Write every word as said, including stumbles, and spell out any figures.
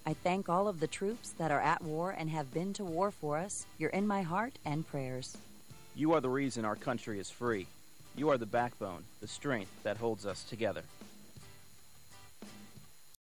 I thank all of the troops that are at war and have been to war for us. You're in my heart and prayers. You are the reason our country is free. You are the backbone, the strength that holds us together.